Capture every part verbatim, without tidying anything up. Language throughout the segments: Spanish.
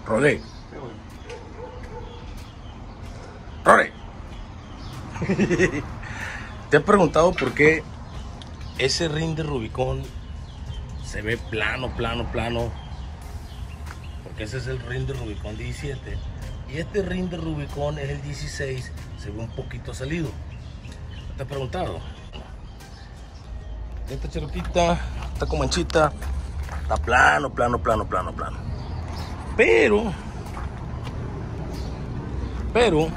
Rolé. Rolé. ¿Te has preguntado por qué ese ring de Rubicon se ve plano, plano, plano? Porque ese es el ring de Rubicon diecisiete. Y este ring de Rubicon es el dieciséis. Se ve un poquito salido. ¿Te has preguntado? Esta cheroquita está con manchita. Está plano, plano, plano, plano, plano. Pero, pero,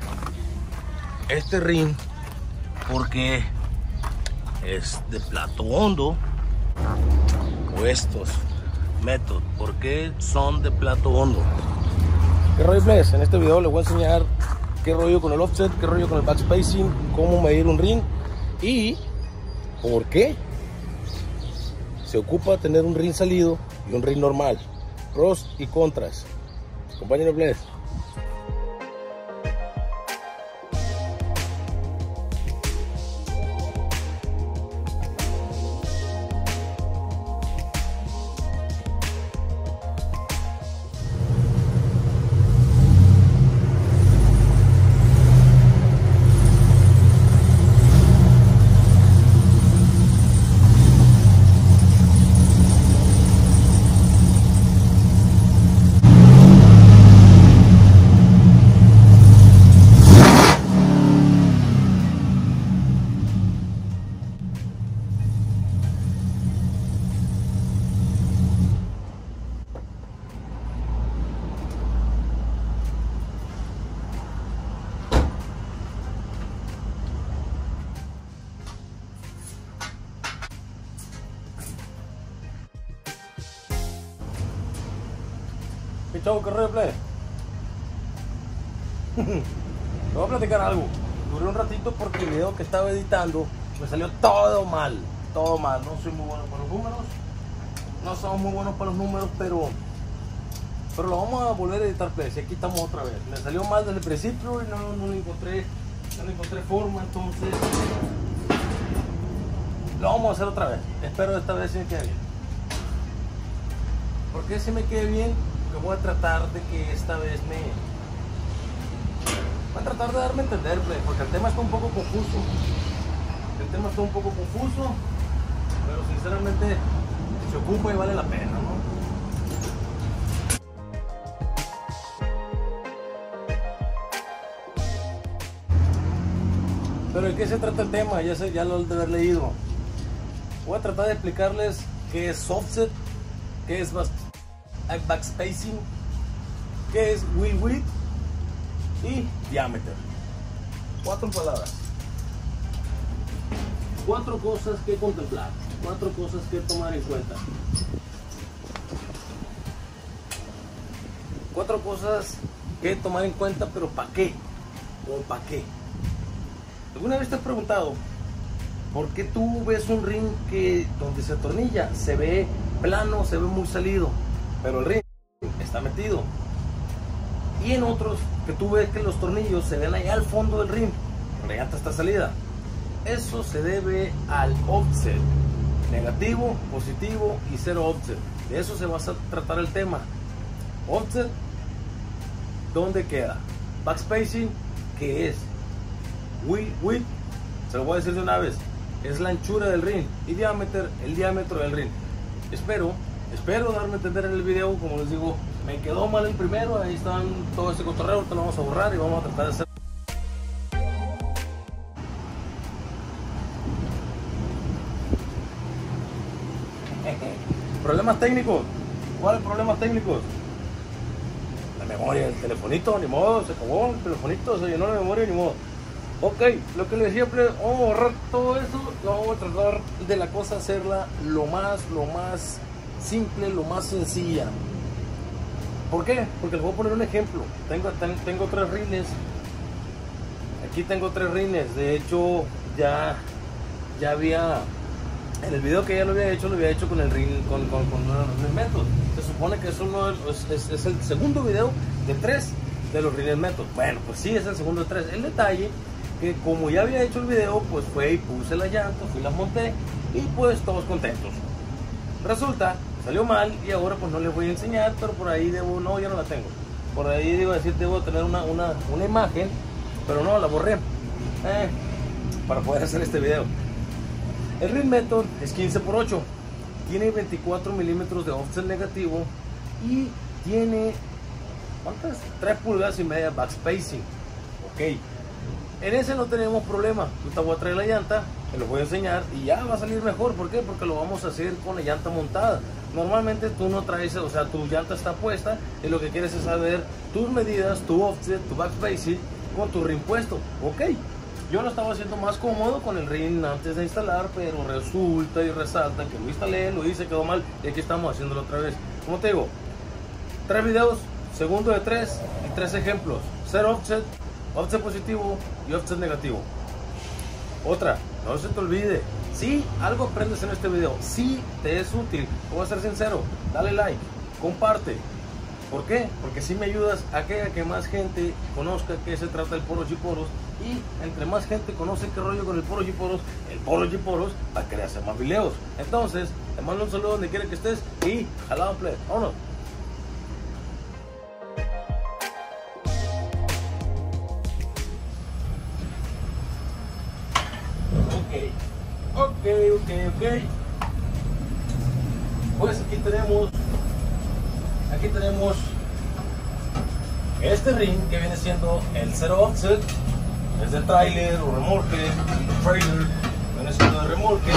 este ring, porque es de plato hondo, o estos métodos, ¿por qué son de plato hondo? ¿Qué rollo, Bless? En este video les voy a enseñar qué rollo con el offset, qué rollo con el backspacing, cómo medir un ring y por qué se ocupa tener un ring salido y un ring normal. Pros y contras. Compañero Bless. ¿Qué chavo, qué rollo, Play? Te voy a platicar algo. Duré un ratito porque el video que estaba editando me salió todo mal. Todo mal. No soy muy bueno para los números. No somos muy buenos para los números, pero pero lo vamos a volver a editar, Play. Y aquí estamos otra vez. Me salió mal desde el principio y no, no le encontré, no le encontré forma, entonces lo vamos a hacer otra vez. Espero esta vez sí me quede bien. ¿Por qué si me quede bien? Porque voy a tratar de que esta vez me... Voy a tratar de darme a entender, Play, porque el tema está un poco confuso. El tema está un poco confuso, pero sinceramente se ocupa y vale la pena, ¿no? Pero ¿de qué se trata el tema? Ya, sé, ya lo he de haber leído. Voy a tratar de explicarles qué es offset, qué es backspacing, qué es wheel width y diámetro. Cuatro palabras. Cuatro cosas que contemplar. Cuatro cosas que tomar en cuenta. Cuatro cosas que tomar en cuenta, pero ¿para qué? ¿O para qué? ¿Alguna vez te has preguntado por qué tú ves un ring que donde se atornilla se ve plano, se ve muy salido, pero el ring está metido? Y en otros que tú ves que los tornillos se ven allá al fondo del ring, la llanta está salida. Eso se debe al offset. Negativo, positivo y cero offset. De eso se va a tratar el tema. Offset, ¿dónde queda? Backspacing, ¿qué es? Wheel width, se lo voy a decir de una vez, es la anchura del ring. Y diámetro, el diámetro del ring. Espero, espero darme a entender en el video. Como les digo, me quedó mal el primero. Ahí están todo ese cotorreo, ahorita lo vamos a borrar y vamos a tratar de hacer. Problemas técnicos. ¿Cuáles problemas técnicos? La memoria del telefonito, ni modo, se acabó el telefonito, se llenó la memoria, ni modo. Ok, lo que les decía, vamos a borrar todo eso y vamos a tratar de la cosa hacerla lo más, lo más simple, lo más sencilla. ¿Por qué? Porque les voy a poner un ejemplo. Tengo, tengo tres rines. Aquí tengo tres rines. De hecho, ya, ya había... En el video que ya lo había hecho, lo había hecho con el ring, con, con, con uno de los rines Method. Se supone que es, uno, es, es, es el segundo video de tres de los rines Method. Bueno, pues sí, es el segundo de tres. El detalle que como ya había hecho el video, pues fue y puse las llantas, fui las monté y pues todos contentos. Resulta salió mal y ahora pues no les voy a enseñar, pero por ahí debo, no, ya no la tengo. Por ahí debo decir, debo tener una, una, una imagen, pero no, la borré eh, para poder hacer este video. El Ring Method es quince por ocho, tiene veinticuatro milímetros de offset negativo y tiene, ¿cuántas? tres pulgadas y media backspacing. Ok, en ese no tenemos problema. Yo te voy a traer la llanta, te lo voy a enseñar y ya va a salir mejor. ¿Por qué? Porque lo vamos a hacer con la llanta montada. Normalmente tú no traes, o sea, tu llanta está puesta y lo que quieres es saber tus medidas, tu offset, tu backspacing con tu ring puesto. Ok, yo lo estaba haciendo más cómodo con el ring antes de instalar, pero resulta y resalta que lo instalé, lo hice, quedó mal y aquí estamos haciéndolo otra vez. Como te digo, tres videos, segundo de tres y tres ejemplos. Cero offset, offset positivo y offset negativo. Otra, no se te olvide, si algo aprendes en este video, si te es útil, voy a ser sincero, dale like, comparte. ¿Por qué? Porque si me ayudas a que, a que más gente conozca qué se trata el Polo G-Poros, y entre más gente conoce qué rollo con el Polo G-Poros, el Polo G-Poros va a querer hacer más videos. Entonces, te mando un saludo donde quiera que estés y jalado play. Vámonos. Ok, ok, ok, ok. Pues aquí tenemos, aquí tenemos este ring que viene siendo el Zero Offset. Es de trailer o remolque, trailer, viene siendo de remolque.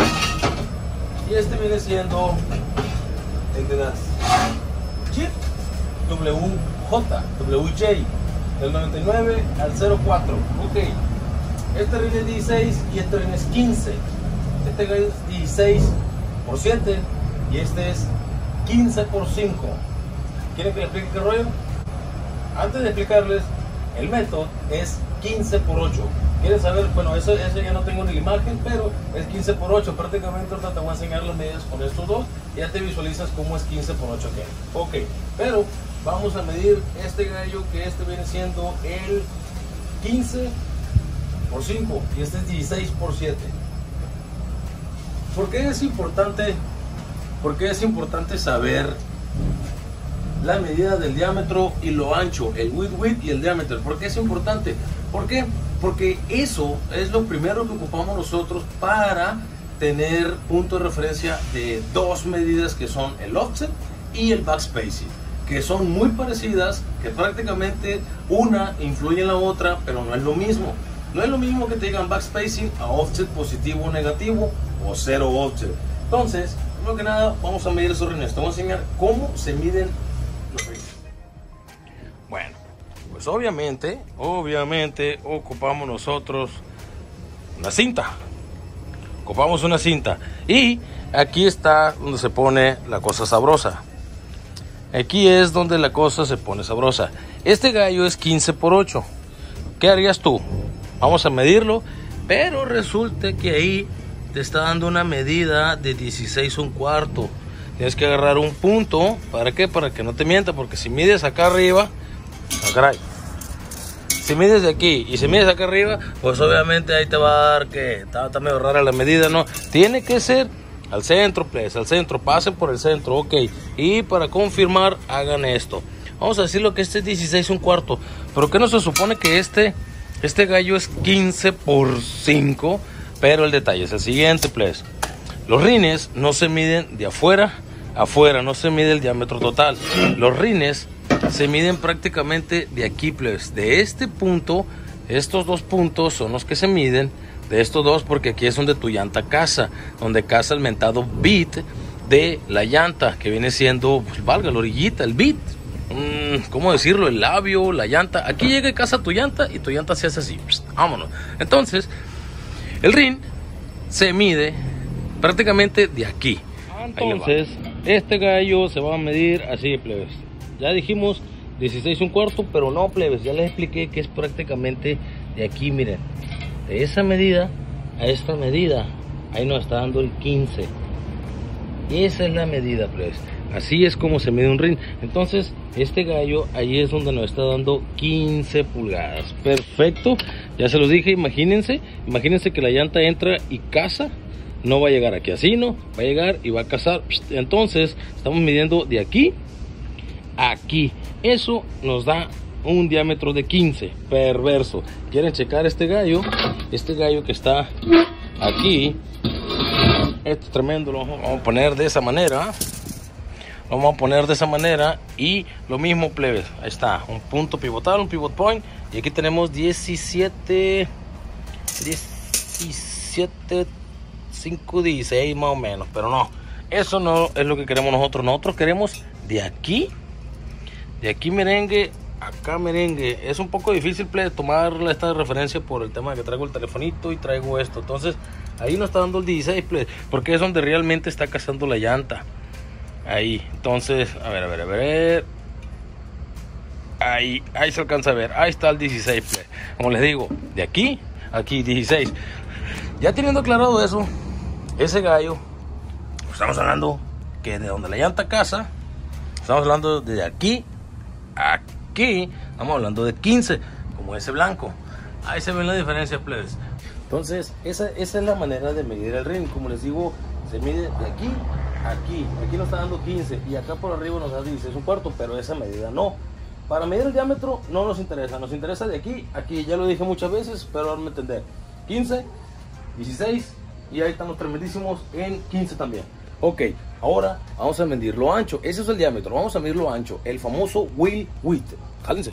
Y este viene siendo el de las Jeep W J, W J, del noventa y nueve al cero cuatro. Ok. Este ring es dieciséis y este ring es quince. Este ring es dieciséis por siete y este es quince por cinco. ¿Quieren que les explique qué rollo? Antes de explicarles, el método es quince por ocho. ¿Quieren saber? Bueno, eso, eso ya no tengo ni la imagen, pero es quince por ocho. Prácticamente ahorita te voy a enseñar las medidas con estos dos. Y ya te visualizas cómo es quince por ocho. Ok, pero vamos a medir este gallo, que este viene siendo el quince por cinco y este es dieciséis por siete. ¿Por qué es importante? ¿Por qué es importante saber la medida del diámetro y lo ancho, el width width y el diámetro? ¿Por qué es importante? ¿Por qué? Porque eso es lo primero que ocupamos nosotros para tener punto de referencia de dos medidas que son el offset y el backspacing, que son muy parecidas, que prácticamente una influye en la otra, pero no es lo mismo. No es lo mismo que te digan backspacing a offset positivo o negativo o cero offset. Entonces, primero que nada, vamos a medir esos rines. Te voy a enseñar cómo se miden los rines. Bueno, pues obviamente, obviamente ocupamos nosotros una cinta. Ocupamos una cinta. Y aquí está donde se pone la cosa sabrosa. Aquí es donde la cosa se pone sabrosa. Este gallo es quince por ocho. ¿Qué harías tú? Vamos a medirlo, pero resulta que ahí te está dando una medida de dieciséis un cuarto. Tienes que agarrar un punto. ¿Para qué? Para que no te mienta, porque si mides acá arriba, oh, caray. Si mides de aquí y si mides acá arriba, pues obviamente ahí te va a dar que está, está medio rara la medida, ¿no? Tiene que ser al centro, pues, al centro, pasen por el centro, ok. Y para confirmar, hagan esto. Vamos a decir lo que este es dieciséis un cuarto, pero que no se supone que este... Este gallo es quince por cinco, pero el detalle es el siguiente, pues. Los rines no se miden de afuera a afuera, no se mide el diámetro total. Los rines se miden prácticamente de aquí, pues. De este punto, estos dos puntos son los que se miden, de estos dos, porque aquí es donde tu llanta casa, donde casa el mentado bit de la llanta, que viene siendo, pues, valga la orillita, el bit. ¿Cómo decirlo? El labio, la llanta. Aquí llega y casa tu llanta y tu llanta se hace así. Psst, vámonos. Entonces, el ring se mide prácticamente de aquí. Entonces, este gallo se va a medir así, plebes. Ya dijimos dieciséis un cuarto, pero no, plebes. Ya les expliqué que es prácticamente de aquí, miren. De esa medida a esta medida. Ahí nos está dando el quince. Esa es la medida, plebes. Así es como se mide un ring. Entonces, este gallo ahí es donde nos está dando quince pulgadas. Perfecto. Ya se los dije, imagínense. Imagínense que la llanta entra y casa no va a llegar aquí así, ¿no? Va a llegar y va a cazar. Entonces estamos midiendo de aquí a aquí. Eso nos da un diámetro de quince. Perverso. ¿Quieren checar este gallo? Este gallo que está aquí, esto es tremendo. Lo vamos a poner de esa manera. Lo vamos a poner de esa manera. Y lo mismo, plebes. Ahí está, un punto pivotal, un pivot point. Y aquí tenemos diecisiete, diecisiete, cinco, dieciséis más o menos. Pero no, eso no es lo que queremos nosotros. Nosotros queremos de aquí, de aquí merengue, acá merengue. Es un poco difícil, plebes, tomar esta referencia por el tema de que traigo el telefonito y traigo esto. Entonces ahí nos está dando el dieciséis, plebes, porque es donde realmente está cazando la llanta. Ahí, entonces, a ver, a ver, a ver. Ahí, ahí se alcanza a ver. Ahí está el dieciséis, play. Como les digo, de aquí, aquí, dieciséis. Ya teniendo aclarado eso, ese gallo, estamos hablando que de donde la llanta caza, estamos hablando de aquí, aquí, estamos hablando de quince, como ese blanco. Ahí se ven la diferencia, plebes. Entonces, esa, esa es la manera de medir el ring. Como les digo, se mide de aquí aquí, aquí nos está dando quince y acá por arriba nos da dieciséis un cuarto, pero esa medida no. Para medir el diámetro no nos interesa, nos interesa de aquí a aquí, ya lo dije muchas veces, pero ahora me entender. quince, dieciséis y ahí estamos tremendísimos en quince también. Ok, ahora vamos a medir lo ancho, ese es el diámetro, vamos a medir lo ancho, el famoso wheel width. Jálense.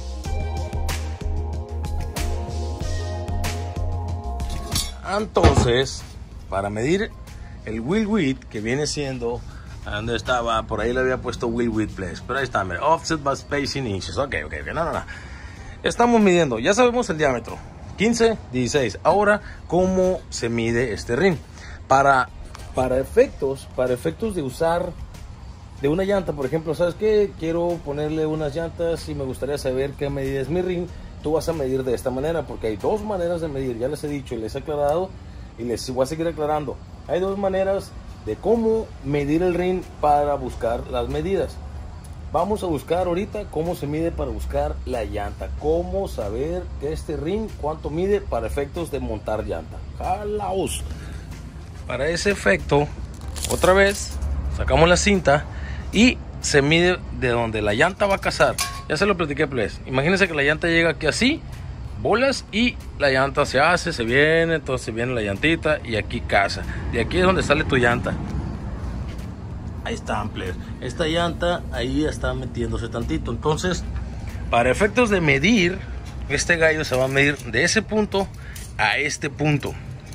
Entonces, para medir el wheel width, que viene siendo, ¿a dónde estaba? Por ahí le había puesto wheel width, place, pero ahí está, mira, offset by spacing inches. Ok, ok, ok, no, no, no. Estamos midiendo, ya sabemos el diámetro, quince, dieciséis. Ahora, ¿cómo se mide este ring? Para, para efectos, para efectos de usar de una llanta, por ejemplo, ¿sabes qué? Quiero ponerle unas llantas y me gustaría saber qué medida es mi ring. Tú vas a medir de esta manera, porque hay dos maneras de medir, ya les he dicho y les he aclarado y les voy a seguir aclarando. Hay dos maneras de cómo medir el ring para buscar las medidas. Vamos a buscar ahorita cómo se mide para buscar la llanta, cómo saber que este ring cuánto mide para efectos de montar llanta. Jalaos. Para ese efecto, otra vez sacamos la cinta y se mide de donde la llanta va a cazar. Ya se lo platiqué, pues. Imagínense que la llanta llega aquí así, bolas, y la llanta se hace, se viene, entonces viene la llantita y aquí caza. De aquí es donde sale tu llanta. Ahí está, plebes. Esta llanta ahí está metiéndose tantito. Entonces, para efectos de medir, este gallo se va a medir de ese punto a este punto.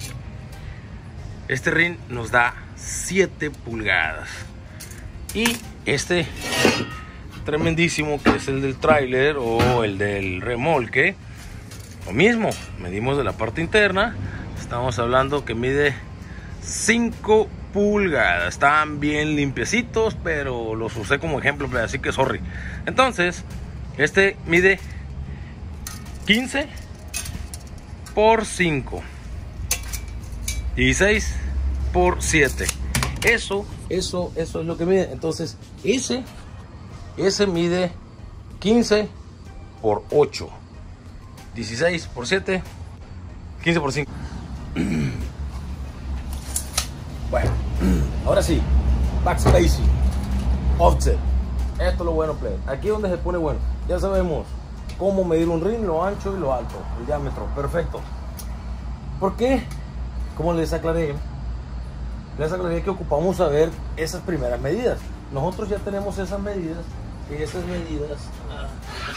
Este ring nos da siete pulgadas. Y este tremendísimo, que es el del tráiler o el del remolque, lo mismo, medimos de la parte interna. Estamos hablando que mide cinco pulgadas. Están bien limpiecitos, pero los usé como ejemplo, así que sorry. Entonces, este mide quince por cinco, dieciséis por siete. Eso, eso, eso es lo que mide. Entonces, ese, ese mide quince por ocho. dieciséis por siete, quince por cinco. Bueno, ahora sí, backspacing, offset. Esto es lo bueno, play. Aquí es donde se pone bueno. Ya sabemos cómo medir un ring, lo ancho y lo alto, el diámetro. Perfecto. ¿Por qué? Como les aclaré, les aclaré que ocupamos saber esas primeras medidas. Nosotros ya tenemos esas medidas, y esas medidas, ah,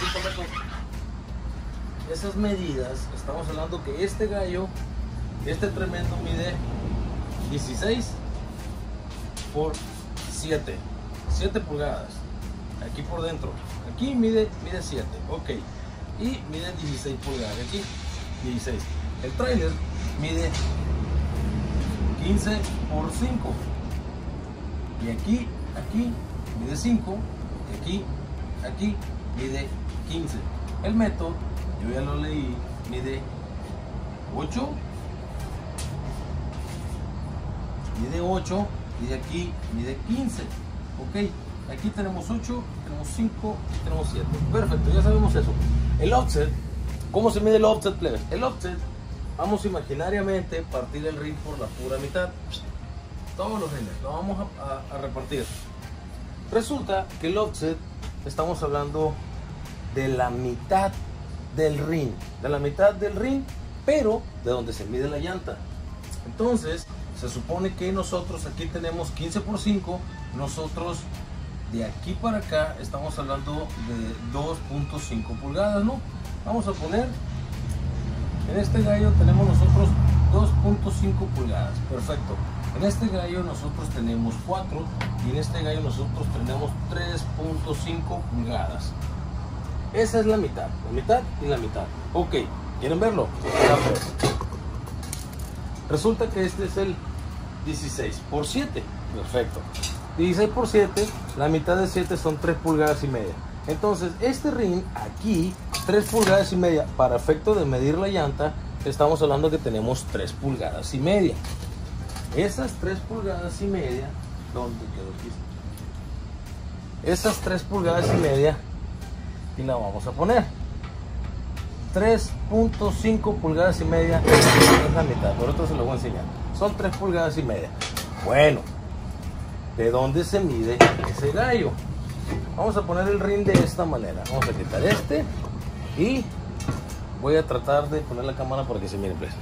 esas medidas, estamos hablando que este gallo, este tremendo mide dieciséis por siete, siete pulgadas, aquí por dentro, aquí mide, mide siete, ok, y mide dieciséis pulgadas, aquí dieciséis. El trailer mide quince por cinco, y aquí, aquí mide cinco, y aquí, aquí mide quince. El método, yo ya lo leí, mide ocho, mide ocho, y de aquí mide quince. Ok, aquí tenemos ocho, tenemos cinco y tenemos siete. Perfecto, ya sabemos eso. El offset, ¿cómo se mide el offset, plebes? El offset vamos imaginariamente partir el ring por la pura mitad. Todos los rines, lo vamos a, a, a repartir. Resulta que el offset, estamos hablando de la mitad del ring, de la mitad del ring, pero de donde se mide la llanta. Entonces, se supone que nosotros aquí tenemos quince por cinco, nosotros de aquí para acá estamos hablando de dos punto cinco pulgadas, ¿no? Vamos a poner, en este gallo tenemos nosotros dos punto cinco pulgadas, perfecto. En este gallo nosotros tenemos cuatro y en este gallo nosotros tenemos tres punto cinco pulgadas. Esa es la mitad, la mitad y la mitad. Ok, ¿quieren verlo? Resulta que este es el dieciséis por siete, perfecto. dieciséis por siete, la mitad de siete son tres pulgadas y media. Entonces este ring aquí, tres pulgadas y media, para efecto de medir la llanta, estamos hablando que tenemos tres pulgadas y media. Esas tres pulgadas y media, ¿dónde quedó aquí? Esas tres pulgadas y media, y la vamos a poner. tres punto cinco pulgadas y media es la mitad, por otro se lo voy a enseñar. Son tres pulgadas y media. Bueno, ¿de dónde se mide ese gallo? Vamos a poner el ring de esta manera. Vamos a quitar este y voy a tratar de poner la cámara para que se mire pues.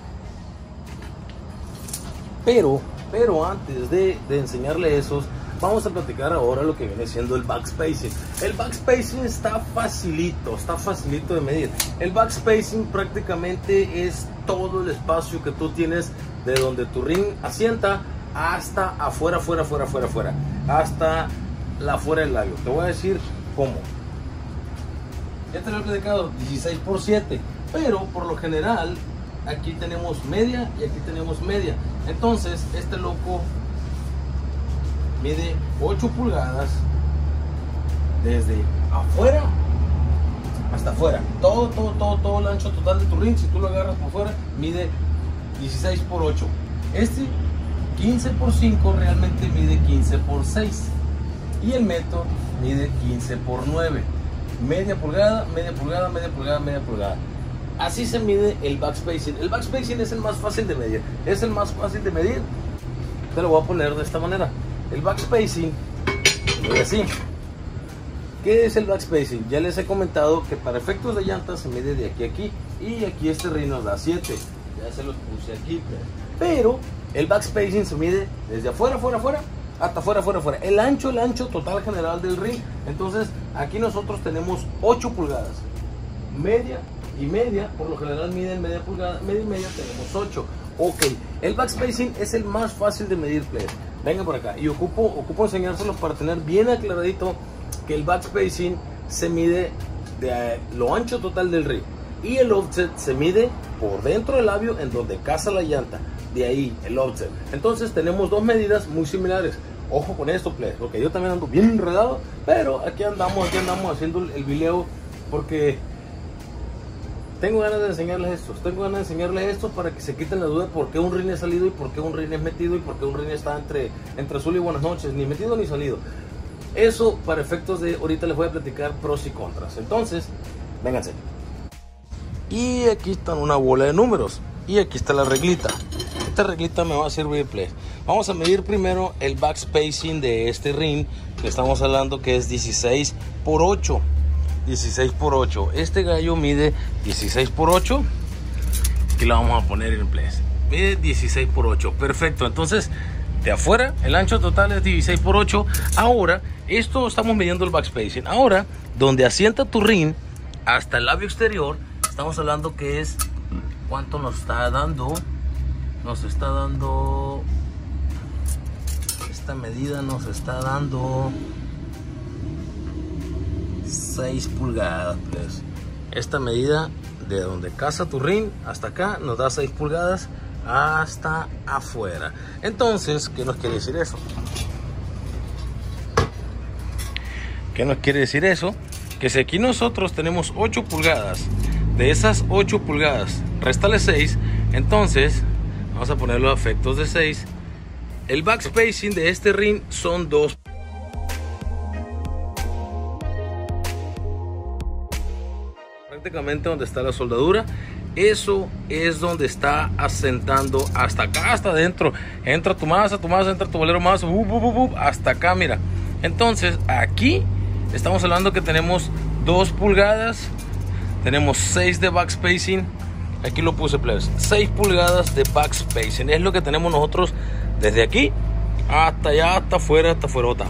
Pero, pero antes de, de enseñarle esos, vamos a platicar ahora lo que viene siendo el backspacing. El backspacing está facilito, está facilito de medir. El backspacing prácticamente es todo el espacio que tú tienes de donde tu ring asienta hasta afuera, afuera, afuera, afuera, afuera, hasta la afuera del labio. Te voy a decir cómo. Ya te lo he platicado, dieciséis por siete, pero por lo general aquí tenemos media y aquí tenemos media. Entonces este loco mide ocho pulgadas desde afuera hasta afuera. Todo, todo, todo, todo el ancho total de tu ring, si tú lo agarras por fuera, mide dieciséis por ocho. Este quince por cinco realmente mide quince por seis. Y el metro mide quince por nueve. Media pulgada, media pulgada, media pulgada, media pulgada. Así se mide el backspacing. El backspacing es el más fácil de medir. Es el más fácil de medir. Te lo voy a poner de esta manera. El backspacing es así. ¿Qué es el backspacing? Ya les he comentado que para efectos de llanta se mide de aquí a aquí. Y aquí este ring nos da siete. Ya se los puse aquí. Pero el backspacing se mide desde afuera, afuera, afuera, hasta afuera, afuera, afuera. El ancho, el ancho total general del ring. Entonces aquí nosotros tenemos ocho pulgadas. Media y media, por lo general miden media pulgada, media y media tenemos ocho. Ok, el backspacing es el más fácil de medir, players. Venga por acá y ocupo, ocupo enseñárselo para tener bien aclaradito que el backspacing se mide de lo ancho total del ring y el offset se mide por dentro del labio en donde casa la llanta. De ahí el offset. Entonces tenemos dos medidas muy similares. Ojo con esto, players, porque yo también ando bien enredado, pero aquí andamos, aquí andamos haciendo el video porque tengo ganas de enseñarles esto, tengo ganas de enseñarles esto para que se quiten la duda de por qué un ring es salido y por qué un ring es metido y por qué un ring está entre, entre azul y buenas noches, ni metido ni salido. Eso para efectos de ahorita les voy a platicar pros y contras. Entonces, vénganse. Y aquí están una bola de números y aquí está la reglita. Esta reglita me va a servir, play. Vamos a medir primero el backspacing de este ring que estamos hablando que es dieciséis por ocho. dieciséis por ocho. Este gallo mide dieciséis por ocho. Aquí lo vamos a poner en place. Mide dieciséis por ocho. Perfecto. Entonces, de afuera, el ancho total es dieciséis por ocho. Ahora, esto estamos midiendo el backspacing. Ahora, donde asienta tu ring hasta el labio exterior, estamos hablando que es cuánto nos está dando. Nos está dando. Esta medida nos está dando seis pulgadas, pues. Esta medida de donde casa tu ring hasta acá nos da seis pulgadas hasta afuera. Entonces, ¿qué nos quiere decir eso? ¿Qué nos quiere decir eso? Que si aquí nosotros tenemos ocho pulgadas, de esas ocho pulgadas, réstale seis, entonces vamos a poner los efectos de seis. El backspacing de este ring son dos. Prácticamente donde está la soldadura Eso es donde está asentando hasta acá, hasta adentro. Entra tu masa, tu masa, entra tu bolero más, uh, uh, uh, uh, hasta acá, mira. Entonces, aquí estamos hablando que tenemos dos pulgadas, tenemos seis de backspacing. Aquí lo puse, plebes, seis pulgadas de backspacing. Es lo que tenemos nosotros desde aquí hasta allá, hasta afuera, hasta afuera.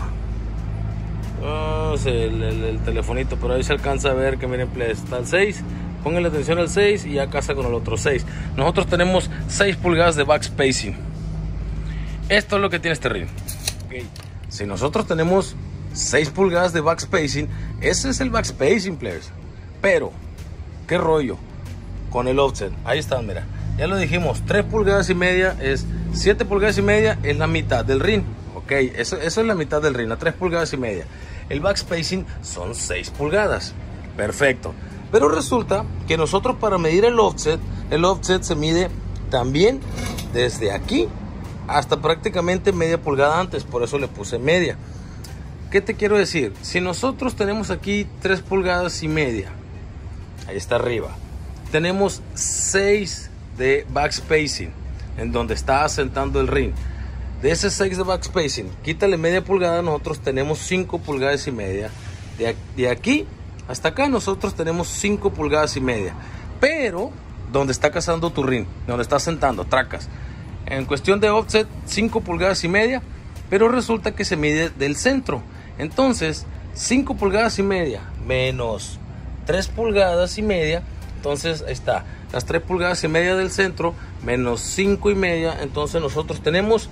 Oh, el, el, el telefonito, pero ahí se alcanza a ver que miren, plebes, está el seis. Pónganle atención al seis y ya casa con el otro seis. Nosotros tenemos seis pulgadas de backspacing. Esto es lo que tiene este ring. Okay. Si nosotros tenemos seis pulgadas de backspacing, ese es el backspacing, plebes. Pero, ¿qué rollo con el offset? Ahí están, mira. Ya lo dijimos, tres pulgadas y media es siete pulgadas y media es la mitad del ring. Ok, eso, eso es la mitad del ring, a tres pulgadas y media. El backspacing son seis pulgadas. Perfecto. Pero resulta que nosotros para medir el offset, el offset se mide también desde aquí hasta prácticamente media pulgada antes. Por eso le puse media. ¿Qué te quiero decir? Si nosotros tenemos aquí tres pulgadas y media, ahí está arriba, tenemos seis de backspacing en donde está asentando el ring. De ese seis de backspacing, quítale media pulgada, nosotros tenemos cinco pulgadas y media. De, de aquí hasta acá nosotros tenemos cinco pulgadas y media. Pero donde está cazando tu ring, donde está sentando, tracas. En cuestión de offset, cinco pulgadas y media. Pero resulta que se mide del centro. Entonces, cinco pulgadas y media menos tres pulgadas y media. Entonces, ahí está. Las tres pulgadas y media del centro menos cinco y media. Entonces nosotros tenemos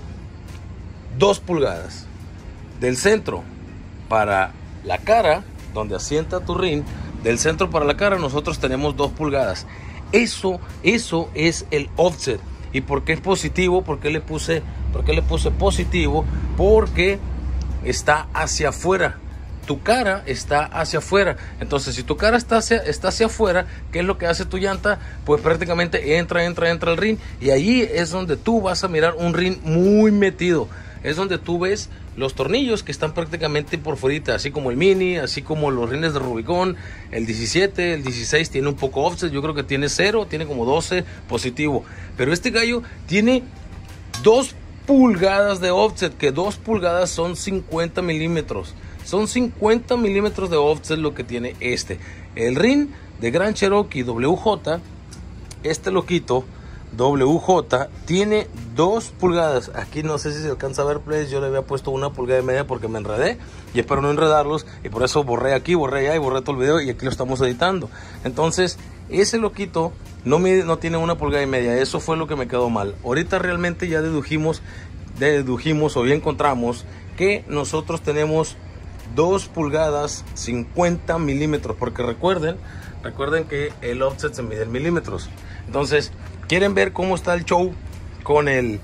dos pulgadas. Del centro para la cara, donde asienta tu ring, del centro para la cara nosotros tenemos dos pulgadas. Eso, eso es el offset. ¿Y por qué es positivo? ¿Por qué le puse, por qué le puse positivo? Porque está hacia afuera. Tu cara está hacia afuera. Entonces, si tu cara está hacia, está hacia afuera, ¿qué es lo que hace tu llanta? Pues prácticamente entra, entra, entra el ring. Y ahí es donde tú vas a mirar un ring muy metido. Es donde tú ves los tornillos que están prácticamente por fuera, así como el Mini, así como los rines de Rubicon. El diecisiete, el dieciséis tiene un poco offset, yo creo que tiene cero, tiene como doce positivo. Pero este gallo tiene dos pulgadas de offset, que dos pulgadas son cincuenta milímetros. Son cincuenta milímetros de offset lo que tiene este. El ring de Grand Cherokee W J, este loquito W J tiene dos pulgadas. Aquí no sé si se alcanza a ver, please. Yo le había puesto una pulgada y media porque me enredé y espero no enredarlos, y por eso borré aquí, borré allá y borré todo el video, y aquí lo estamos editando. Entonces ese loquito no, mide, no tiene una pulgada y media. Eso fue lo que me quedó mal. Ahorita realmente ya dedujimos dedujimos o ya encontramos que nosotros tenemos dos pulgadas cincuenta milímetros, porque recuerden recuerden que el offset se mide en milímetros. Entonces, ¿quieren ver cómo está el show con el,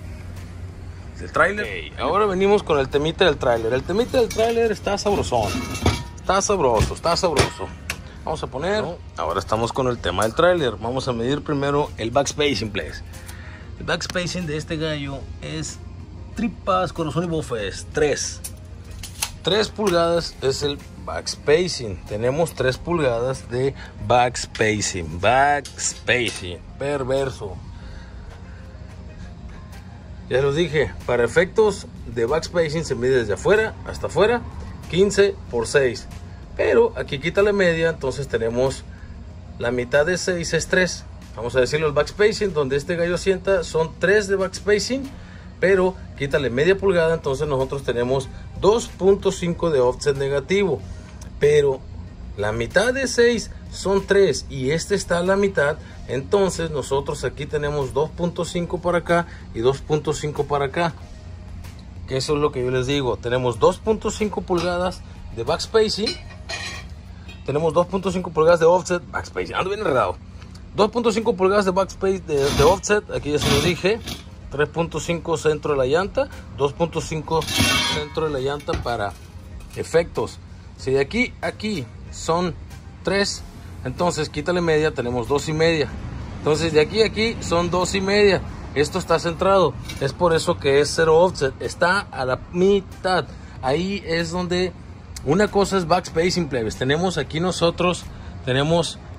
el tráiler? Okay, ahora venimos con el temita del tráiler. El temita del tráiler está sabrosón. Está sabroso, está sabroso. Vamos a poner... No. Ahora estamos con el tema del tráiler. Vamos a medir primero el backspacing, please. El backspacing de este gallo es tripas, corazón y bofes. tres. tres pulgadas es el backspacing. Tenemos tres pulgadas de backspacing. Backspacing. Perverso. Ya los dije, para efectos de backspacing se mide desde afuera hasta afuera, quince por seis. Pero aquí quita la media, entonces tenemos la mitad de seis es tres. Vamos a decirlo, el backspacing donde este gallo sienta son tres de backspacing, pero quítale media pulgada, entonces nosotros tenemos dos punto cinco de offset negativo. Pero la mitad de seis son tres y este está a la mitad, entonces nosotros aquí tenemos dos punto cinco para acá y dos punto cinco para acá. Que eso es lo que yo les digo, tenemos dos punto cinco pulgadas de backspacing, tenemos dos punto cinco pulgadas de offset, backspacing, ando bien enredado, dos punto cinco pulgadas de backspacing de, de offset, aquí ya se lo dije, tres punto cinco centro de la llanta, dos punto cinco centro de la llanta para efectos. Si de aquí a aquí son tres, entonces quítale media, tenemos dos y media. Entonces de aquí a aquí son dos y media. Esto está centrado, es por eso que es cero offset, está a la mitad. Ahí es donde una cosa es backspacing, plebes. Tenemos aquí nosotros, tenemos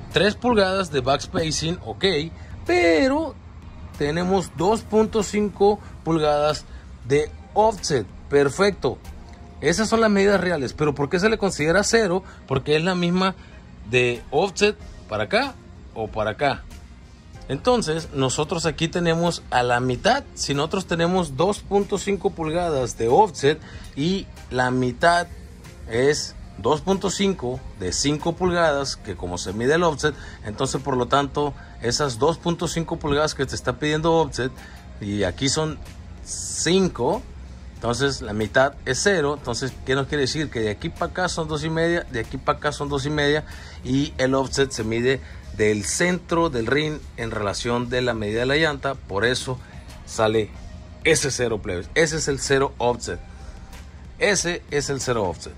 tres pulgadas de backspacing, ok, pero tenemos dos punto cinco pulgadas de offset. Perfecto. Esas son las medidas reales. Pero ¿por qué se le considera cero? Porque es la misma de offset para acá o para acá. Entonces nosotros aquí tenemos a la mitad. Si nosotros tenemos dos punto cinco pulgadas de offset y la mitad es dos punto cinco de cinco pulgadas, que como se mide el offset, entonces por lo tanto esas dos punto cinco pulgadas que te está pidiendo offset y aquí son cinco, entonces la mitad es cero. Entonces, ¿qué nos quiere decir? Que de aquí para acá son dos y media, de aquí para acá son dos y media, y el offset se mide del centro del ring en relación de la medida de la llanta. Por eso sale ese cero, plebes. Ese es el cero offset. Ese es el cero offset.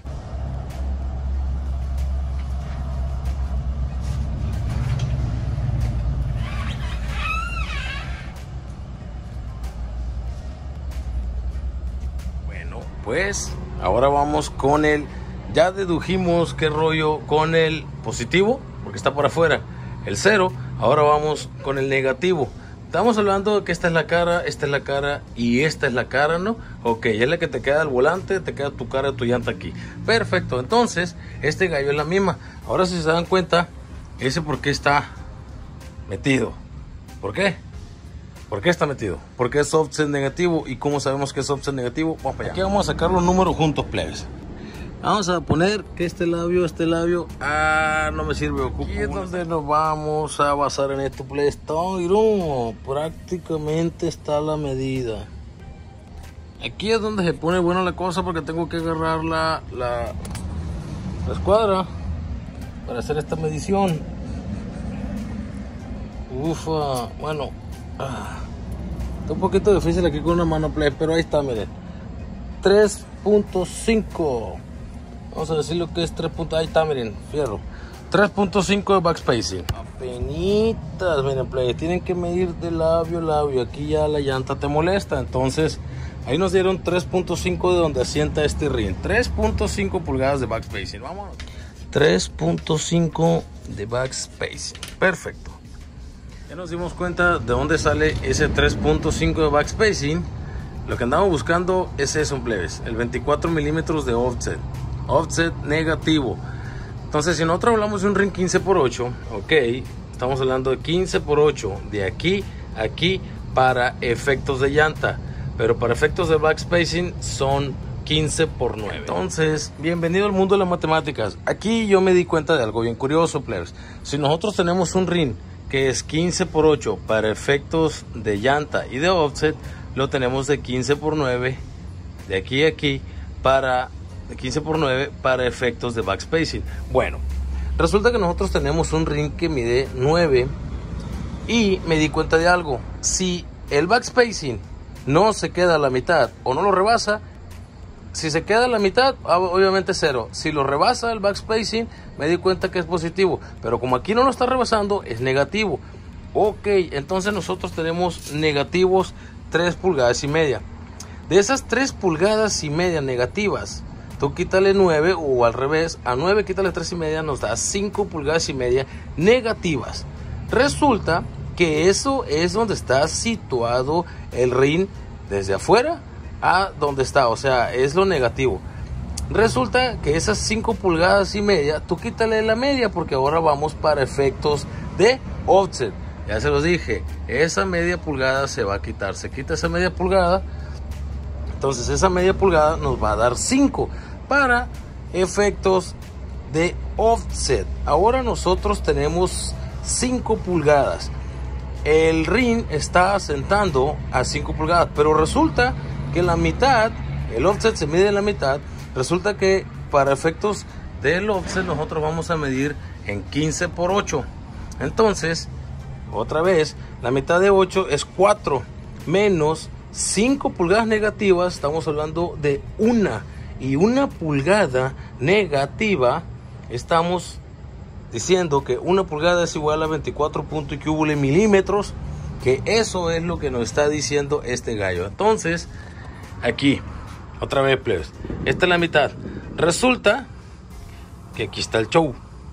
Pues ahora vamos con el, ya dedujimos qué rollo con el positivo, porque está por afuera, el cero. Ahora vamos con el negativo. Estamos hablando de que esta es la cara, esta es la cara y esta es la cara, ¿no? Ok, es la que te queda el volante, te queda tu cara, tu llanta aquí. Perfecto, entonces este gallo es la misma. Ahora si se dan cuenta, ese por qué está metido. ¿Por qué? ¿Por qué está metido? Porque es offset negativo. ¿Y cómo sabemos que es offset negativo? Vamos para allá. Aquí vamos a sacar los números juntos, plebes. Vamos a poner que este labio, este labio, ah, no me sirve. Aquí es donde nos vamos a basar en esto, plebes. Prácticamente está la medida. Aquí es donde se pone buena la cosa, porque tengo que agarrar la, la, la escuadra para hacer esta medición. Ufa, bueno. Ah, está un poquito difícil aquí con una mano, play, pero ahí está, miren. tres punto cinco. Vamos a decir lo que es tres. Ahí está, miren, fierro. tres punto cinco de backspacing. Apenitas, miren, play. Tienen que medir de labio a labio. Aquí ya la llanta te molesta. Entonces, ahí nos dieron tres punto cinco de donde asienta este ring. tres punto cinco pulgadas de backspacing. Vámonos. tres punto cinco de backspacing. Perfecto. Ya nos dimos cuenta de dónde sale ese tres punto cinco de backspacing. Lo que andamos buscando es eso, plebes, el veinticuatro milímetros de offset, offset negativo. Entonces, si nosotros hablamos de un ring quince por ocho, ok, estamos hablando de quince por ocho, de aquí a aquí para efectos de llanta, pero para efectos de backspacing son quince por nueve. Entonces, bienvenido al mundo de las matemáticas. Aquí yo me di cuenta de algo bien curioso, plebes. Si nosotros tenemos un ring que es quince por ocho para efectos de llanta y de offset, lo tenemos de quince por nueve de aquí a aquí para de quince por nueve para efectos de backspacing. Bueno, resulta que nosotros tenemos un ring que mide nueve y me di cuenta de algo. Si el backspacing no se queda a la mitad o no lo rebasa, si se queda a la mitad, obviamente cero. Si lo rebasa el backspacing, me di cuenta que es positivo. Pero como aquí no lo está rebasando, es negativo. Ok, entonces nosotros tenemos negativos tres pulgadas y media. De esas tres pulgadas y media negativas, tú quítale nueve, o al revés, a nueve quítale tres y media, nos da cinco pulgadas y media negativas. Resulta que eso es donde está situado el ring desde afuera a donde está, o sea, es lo negativo. Resulta que esas cinco pulgadas y media, tú quítale la media, porque ahora vamos para efectos de offset. Ya se los dije, esa media pulgada se va a quitar, se quita esa media pulgada, entonces esa media pulgada nos va a dar cinco para efectos de offset. Ahora nosotros tenemos cinco pulgadas, el ring está asentando a cinco pulgadas, pero resulta que la mitad, el offset se mide en la mitad. Resulta que para efectos del offset nosotros vamos a medir en quince por ocho. Entonces, otra vez, la mitad de ocho es cuatro menos cinco pulgadas negativas. Estamos hablando de una, y una pulgada negativa, estamos diciendo que una pulgada es igual a veinticuatro punto milímetros, que eso es lo que nos está diciendo este gallo. Entonces, aquí, otra vez, plebes, esta es la mitad. Resulta que aquí está el show.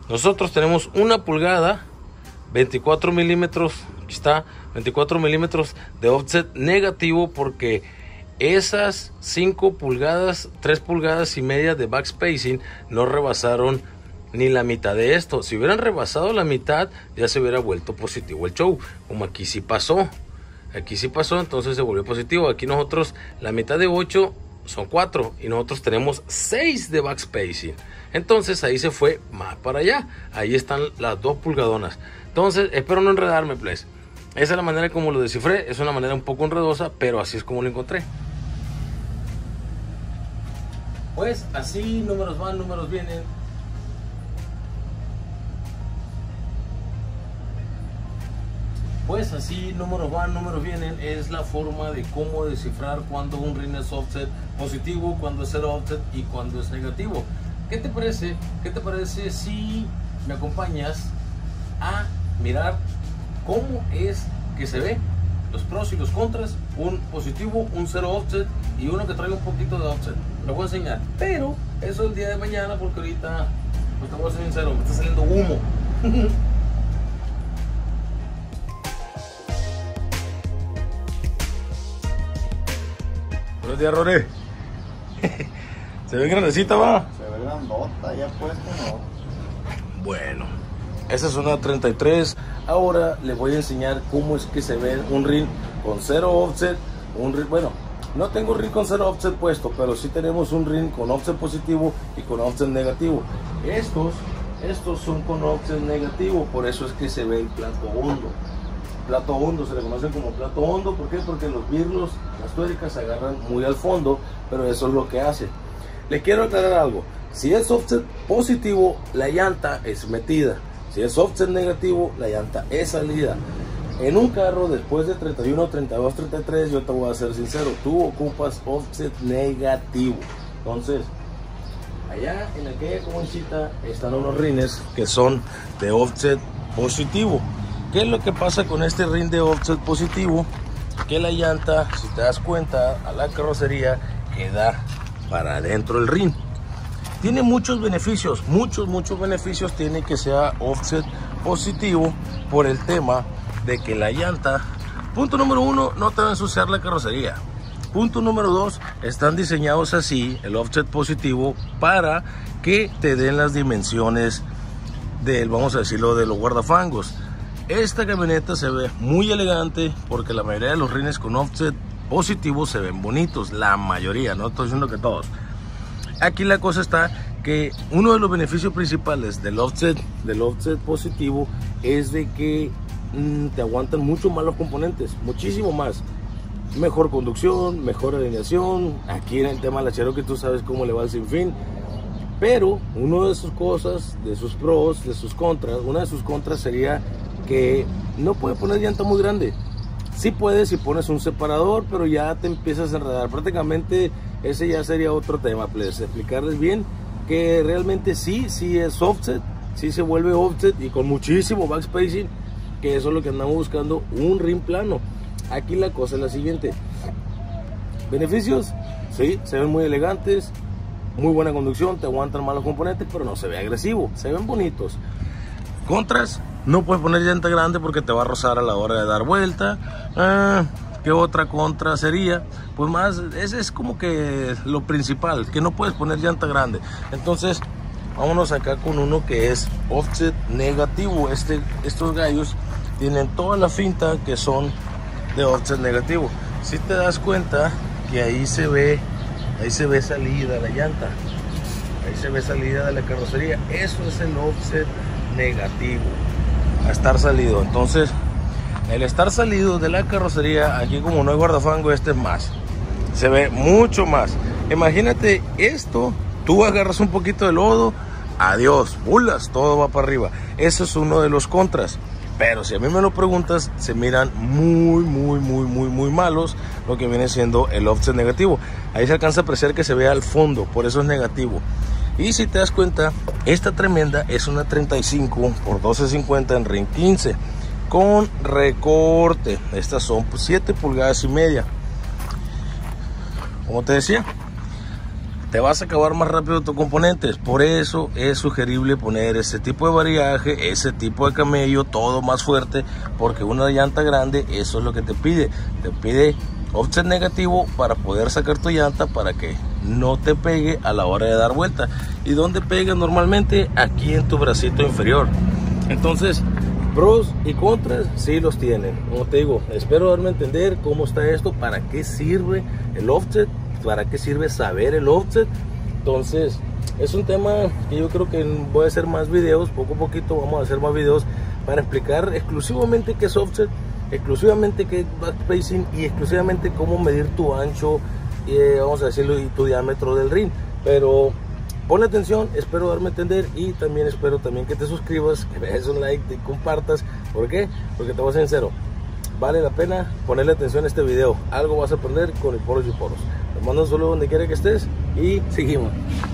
Nosotros tenemos una pulgada, veinticuatro milímetros, aquí está, veinticuatro milímetros de offset negativo, porque esas cinco pulgadas, tres pulgadas y media de backspacing no rebasaron ni la mitad de esto. Si hubieran rebasado la mitad, ya se hubiera vuelto positivo el show, como aquí sí pasó. Aquí sí pasó, entonces se volvió positivo. Aquí nosotros, la mitad de ocho son cuatro y nosotros tenemos seis de backspacing. Entonces ahí se fue más para allá. Ahí están las dos pulgadonas. Entonces, espero no enredarme, pues. Esa es la manera como lo descifré. Es una manera un poco enredosa, pero así es como lo encontré. Pues así, números van, números vienen. Pues así, números van, números vienen. Es la forma de cómo descifrar cuando un ring es offset positivo, cuando es cero offset y cuando es negativo. ¿Qué te parece? ¿Qué te parece si me acompañas a mirar cómo es que se ve los pros y los contras, un positivo, un cero offset y uno que traiga un poquito de offset? Lo voy a enseñar, pero eso el día de mañana, porque ahorita, pues te voy a ser sincero, me está saliendo humo. Buenos días, Rory. ¿Se ve grandecita, va? Se ve grandota, ya puesto, ¿no? Bueno, esa es una treinta y tres. Ahora les voy a enseñar cómo es que se ve un ring con cero offset. Un ring, bueno, no tengo ring con cero offset puesto, pero sí tenemos un ring con offset positivo y con offset negativo. Estos, estos son con offset negativo, por eso es que se ve el plato hondo. Plato hondo, se le conoce como plato hondo. ¿Por qué? Porque los birlos, las tuéricas se agarran muy al fondo, pero eso es lo que hace. Le quiero aclarar algo. Si es offset positivo, la llanta es metida. Si es offset negativo, la llanta es salida. En un carro, después de treinta y uno, treinta y dos, treinta y tres, yo te voy a ser sincero, tú ocupas offset negativo. Entonces, allá en aquella conchita están unos rines que son de offset positivo. ¿Qué es lo que pasa con este ring de offset positivo? Que la llanta, si te das cuenta, a la carrocería queda para adentro el ring. Tiene muchos beneficios, muchos, muchos beneficios tiene que sea offset positivo, por el tema de que la llanta, punto número uno, no te va a ensuciar la carrocería. Punto número dos, están diseñados así, el offset positivo, para que te den las dimensiones del, vamos a decirlo, de los guardafangos. Esta camioneta se ve muy elegante porque la mayoría de los rines con offset positivo se ven bonitos, la mayoría, no estoy diciendo que todos. Aquí la cosa está que uno de los beneficios principales del offset, del offset positivo es de que mmm, te aguantan mucho más los componentes, muchísimo más. Mejor conducción, mejor alineación. Aquí en el tema de la Cherokee tú sabes cómo le va el sinfín. Pero una de sus cosas, de sus pros, de sus contras, una de sus contras sería que no puede poner llanta muy grande. Sí puedes si pones un separador, pero ya te empiezas a enredar. Prácticamente ese ya sería otro tema, pues explicarles bien que realmente sí, sí es offset, sí se vuelve offset y con muchísimo backspacing, que eso es lo que andamos buscando, un ring plano. Aquí la cosa es la siguiente. Beneficios, sí, se ven muy elegantes, muy buena conducción, te aguantan más los componentes, pero no se ve agresivo, se ven bonitos. Contras, no puedes poner llanta grande porque te va a rozar a la hora de dar vuelta. Ah, ¿qué otra contra sería? Pues más, ese es como que lo principal, que no puedes poner llanta grande. Entonces, vámonos acá con uno que es offset negativo. Este, estos gallos tienen toda la finta que son de offset negativo. Si te das cuenta que ahí se ve, ahí se ve salida la llanta, ahí se ve salida de la carrocería. Eso es el offset negativo, a estar salido. Entonces, el estar salido de la carrocería, aquí como no hay guardafango, este es más, se ve mucho más. Imagínate esto, tú agarras un poquito de lodo, adiós, bulas, todo va para arriba. Eso es uno de los contras. Pero si a mí me lo preguntas, se miran muy, muy, muy, muy, muy malos lo que viene siendo el offset negativo. Ahí se alcanza a apreciar que se ve al fondo, por eso es negativo. Y si te das cuenta, esta tremenda es una treinta y cinco por doce cincuenta en ring quince con recorte. Estas son siete pulgadas y media. Como te decía, te vas a acabar más rápido tus componentes. Por eso es sugerible poner ese tipo de variaje, ese tipo de camello, todo más fuerte, porque una llanta grande, eso es lo que te pide. Te pide offset negativo para poder sacar tu llanta, para que no te pegue a la hora de dar vuelta. ¿Y dónde pega normalmente? Aquí en tu bracito inferior. Entonces, pros y contras sí los tienen. Como te digo, espero darme a entender cómo está esto, para qué sirve el offset, para qué sirve saber el offset. Entonces es un tema que yo creo que voy a hacer más videos, poco a poquito vamos a hacer más videos para explicar exclusivamente qué es offset, exclusivamente qué es backspacing y exclusivamente cómo medir tu ancho y eh, vamos a decirlo, y tu diámetro del ring. Pero ponle atención, espero darme a entender, y también espero también que te suscribas, que me des un like, te compartas. ¿Por qué? Porque te voy a ser sincero, vale la pena ponerle atención a este video. Algo vas a aprender con el Poros y Poros. Te mando un saludo donde quiera que estés y seguimos.